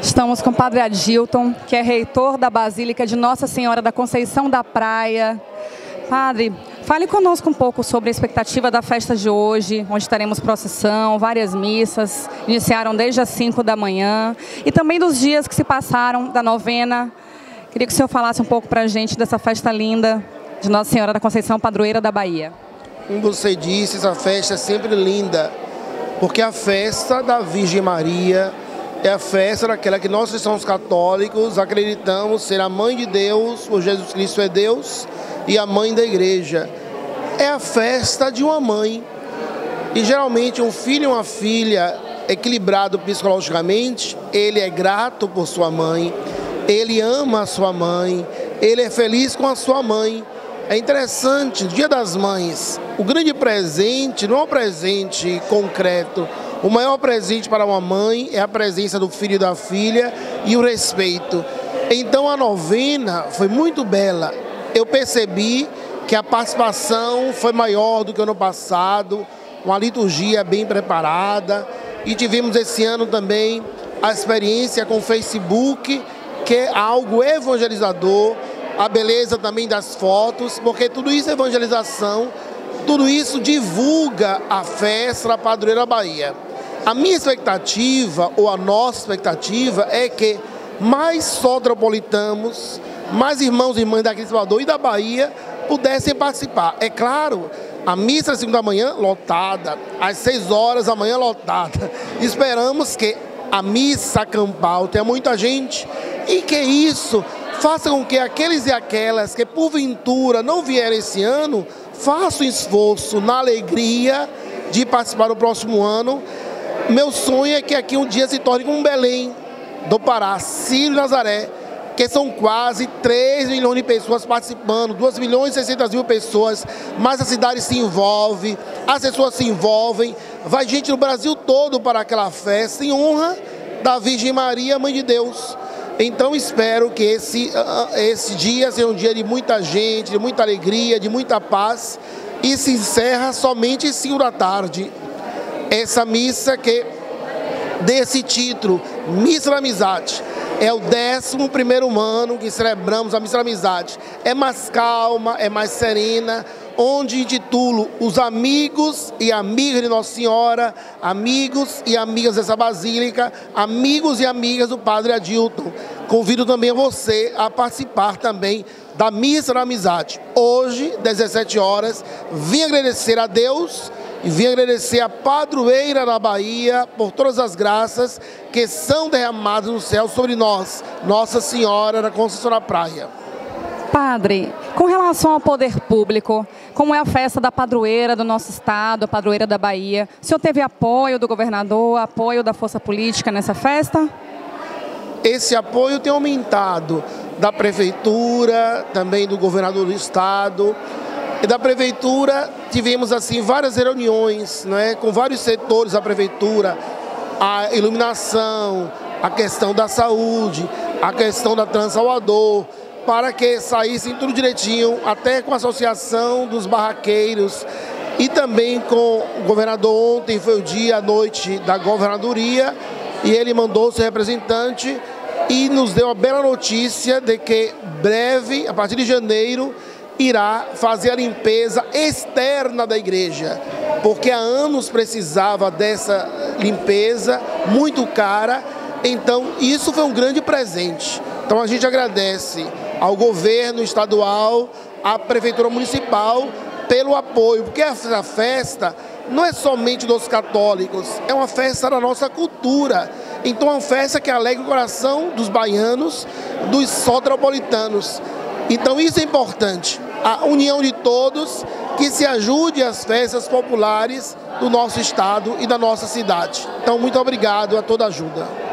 Estamos com o Padre Adilton, que é reitor da Basílica de Nossa Senhora da Conceição da Praia. Padre, fale conosco um pouco sobre a expectativa da festa de hoje, onde teremos procissão, várias missas, iniciaram desde as 5 da manhã, e também dos dias que se passaram da novena. Queria que o senhor falasse um pouco para a gente dessa festa linda de Nossa Senhora da Conceição, padroeira da Bahia. Como você disse, essa festa é sempre linda, porque a festa da Virgem Maria é a festa daquela que nós cristãos católicos acreditamos ser a mãe de Deus, o Jesus Cristo é Deus e a mãe da igreja. É a festa de uma mãe. E geralmente um filho e uma filha equilibrado psicologicamente, ele é grato por sua mãe, ele ama a sua mãe, ele é feliz com a sua mãe. É interessante, Dia das Mães, o grande presente não é um presente concreto. O maior presente para uma mãe é a presença do filho e da filha e o respeito. Então a novena foi muito bela. Eu percebi que a participação foi maior do que o ano passado, uma liturgia bem preparada. E tivemos esse ano também a experiência com o Facebook, que é algo evangelizador. A beleza também das fotos, porque tudo isso é evangelização, tudo isso divulga a festa da Padroeira Bahia. A minha expectativa, ou a nossa expectativa, é que mais soteropolitanos, mais irmãos e irmãs daqui de Salvador e da Bahia pudessem participar. É claro, a missa às 5 da manhã lotada, às 6 horas da manhã lotada. Esperamos que a missa campal tenha muita gente e que isso faça com que aqueles e aquelas que porventura não vierem esse ano, façam esforço na alegria de participar do próximo ano. Meu sonho é que aqui um dia se torne como Belém do Pará, Sírio e Nazaré, que são quase 3 milhões de pessoas participando, 2 milhões e 600 mil pessoas, mas a cidade se envolve, as pessoas se envolvem, vai gente do Brasil todo para aquela festa em honra da Virgem Maria, Mãe de Deus. Então espero que esse dia seja um dia de muita gente, de muita alegria, de muita paz, e se encerra somente às 5 da tarde. Essa missa que desse título, Missa da Amizade, é o 11º ano que celebramos a Missa da Amizade. É mais calma, é mais serena, onde intitulo os amigos e amigas de Nossa Senhora, amigos e amigas dessa Basílica, amigos e amigas do Padre Adilton. Convido também a você a participar também da Missa da Amizade. Hoje, 17 horas, vim agradecer a Deus e vim agradecer a Padroeira da Bahia por todas as graças que são derramadas no céu sobre nós, Nossa Senhora da Conceição da Praia. Padre, com relação ao poder público, como é a festa da padroeira do nosso estado, a padroeira da Bahia, o senhor teve apoio do governador, apoio da força política nessa festa? Esse apoio tem aumentado da prefeitura, também do governador do estado. E da prefeitura tivemos assim várias reuniões, né, com vários setores da prefeitura, a iluminação, a questão da saúde, a questão da Transalvador, para que saíssem tudo direitinho, até com a associação dos barraqueiros e também com o governador. Ontem foi o dia, a noite da governadoria, e ele mandou seu representante e nos deu a bela notícia de que breve, a partir de janeiro, irá fazer a limpeza externa da igreja, porque há anos precisava dessa limpeza, muito cara. Então isso foi um grande presente. Então a gente agradece ao governo estadual, à prefeitura municipal, pelo apoio, porque essa festa não é somente dos católicos, é uma festa da nossa cultura. Então é uma festa que alegra o coração dos baianos, dos soteropolitanos. Então isso é importante, a união de todos, que se ajude às festas populares do nosso estado e da nossa cidade. Então muito obrigado a toda a ajuda.